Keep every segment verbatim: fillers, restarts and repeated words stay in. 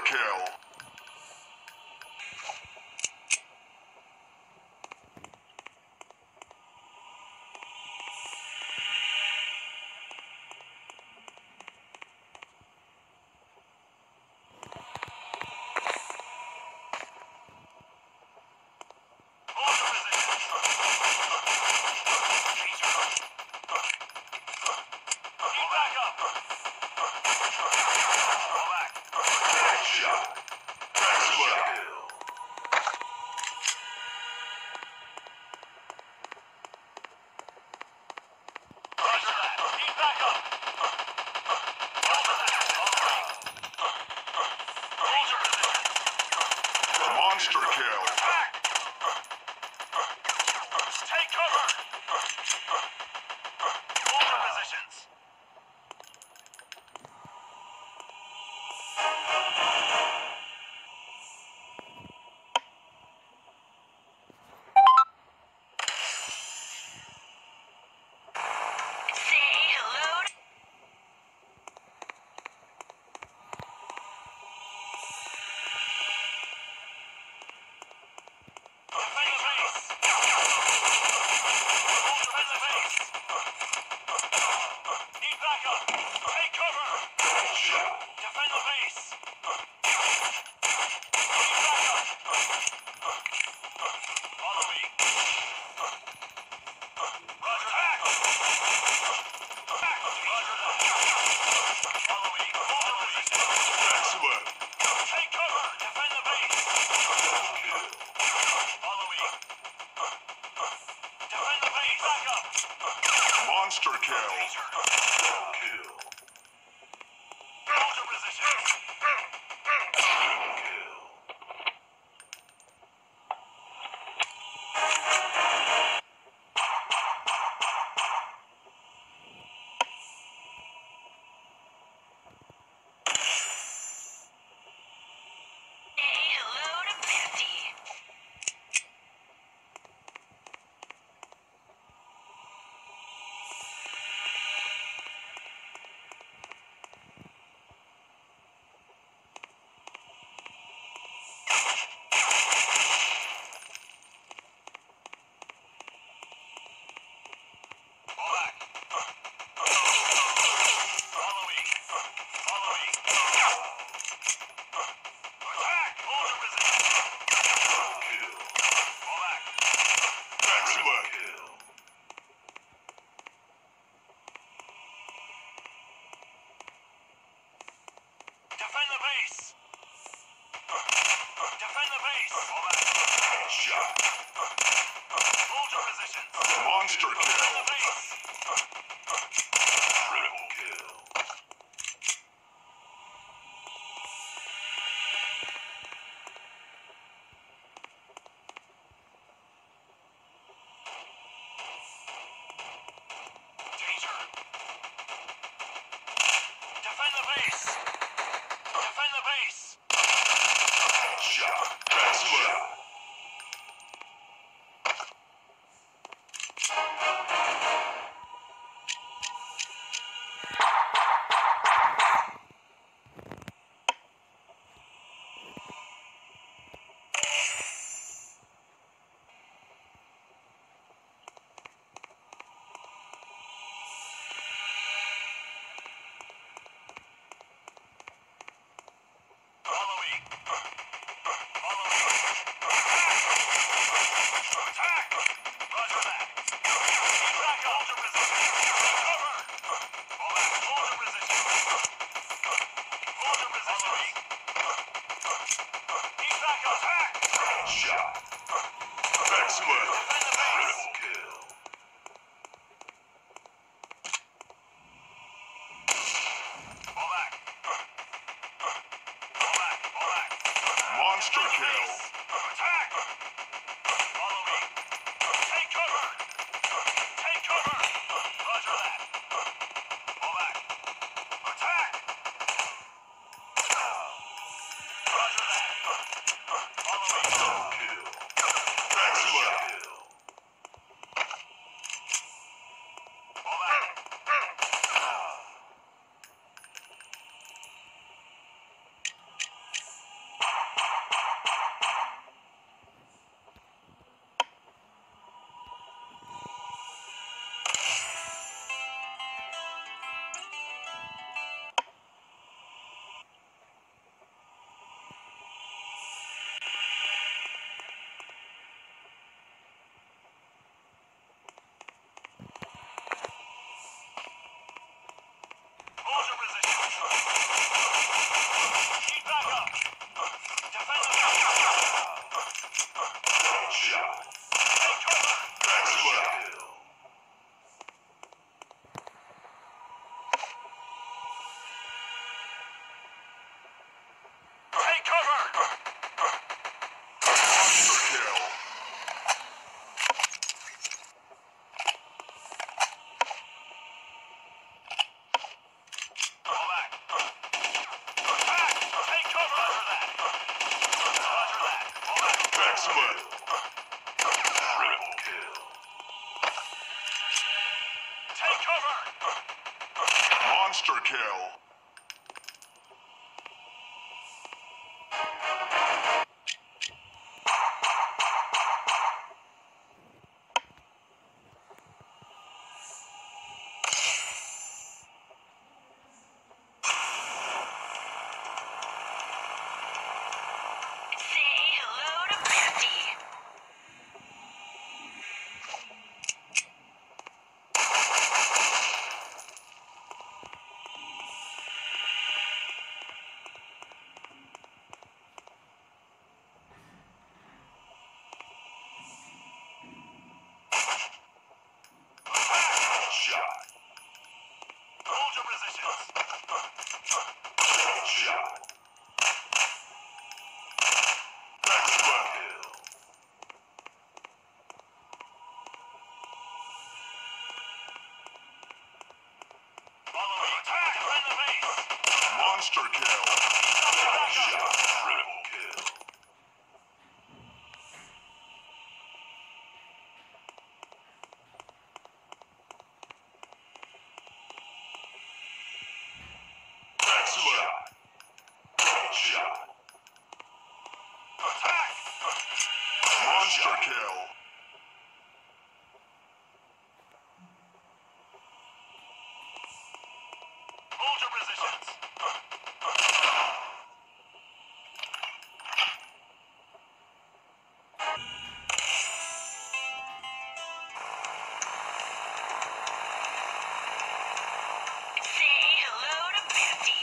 kill. Monster kill. Take cover. Hold your positions. Say hello to Defend the base. Hold your defend the base. Need backup. Take cover. Defend the base. Need backup. Follow me. Roger that. Back. Roger that. Follow me. Hold your position. Excellent. Take cover. Defend the base. Follow me. Defend the base. Back up. Monster kill. Danger. Hold your position. say hello to Bessie. Fall back. Follow me. Follow me. Attack! Hold your position. Fall back. Excellent. Defend the base. Defend the base. Fall back. Shot. Hold your positions. Monster Defend kill. the base. Critical kill. Danger. Defend the base. Defend the base. Shot. Excellent. Follow me. Follow me. Attack! Roger that. Keep back. Hold your position. Cover. Fall back. Hold your position. Hold your position. Follow me. Keep back. Attack! Shot. Excellent. Defend the base. Critical kill. Fall back. Fall back. Fall back. Monster Defend the kill. base. Attack! Follow me. Take cover. Take cover. Roger that. Fall back. Attack! Roger that. Follow me. Excellent. Fall back. Excellent. Triple kill. Take cover! Monster kill. Say hello to fifty. Shot. Hold your positions. Shot. Excellent. Follow me. Attack! Defend the base! Monster kill. Shot. Triple kill. Excellent. Shot. Attack! Monster kill. Hold your positions. Say hello to fifty.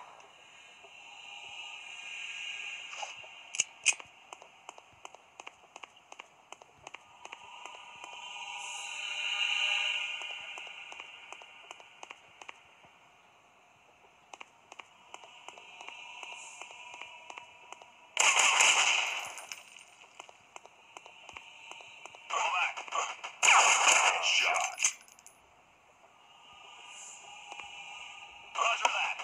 Go back. Shot. Roger that.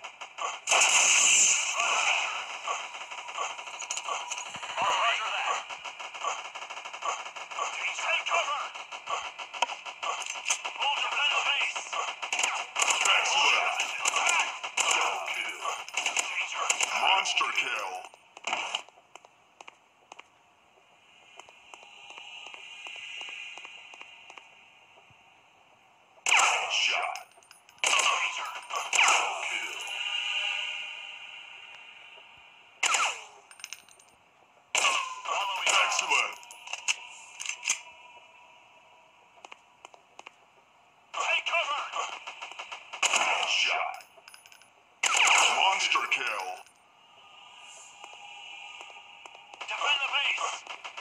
Roger that. Take cover. Hold your defend the base. Excellent. Attack! Double kill. Danger. Monster kill. Shot. Danger. Double kill. Follow me. Excellent. Take cover. Shot. Monster kill. Defend the base.